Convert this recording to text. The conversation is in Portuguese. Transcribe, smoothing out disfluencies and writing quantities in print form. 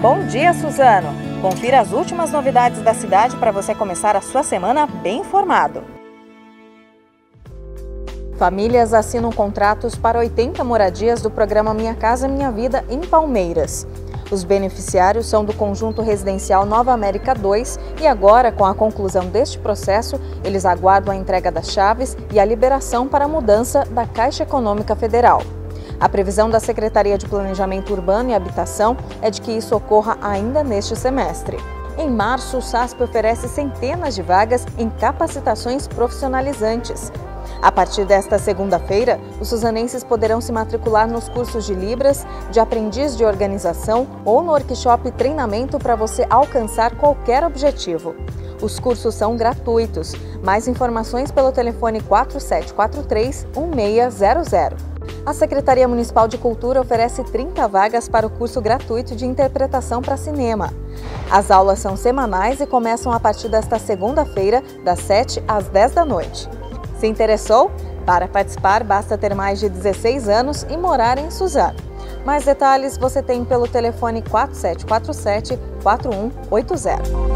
Bom dia, Suzano! Confira as últimas novidades da cidade para você começar a sua semana bem informado. Famílias assinam contratos para 80 moradias do programa Minha Casa Minha Vida em Palmeiras. Os beneficiários são do conjunto residencial Nova América 2 e agora, com a conclusão deste processo, eles aguardam a entrega das chaves e a liberação para a mudança da Caixa Econômica Federal. A previsão da Secretaria de Planejamento Urbano e Habitação é de que isso ocorra ainda neste semestre. Em março, o SASP oferece centenas de vagas em capacitações profissionalizantes. A partir desta segunda-feira, os suzanenses poderão se matricular nos cursos de Libras, de aprendiz de organização ou no workshop treinamento para você alcançar qualquer objetivo. Os cursos são gratuitos. Mais informações pelo telefone 4743-1600. A Secretaria Municipal de Cultura oferece 30 vagas para o curso gratuito de interpretação para cinema. As aulas são semanais e começam a partir desta segunda-feira, das 7 às 10 da noite. Se interessou? Para participar, basta ter mais de 16 anos e morar em Suzano. Mais detalhes você tem pelo telefone 4747-4180.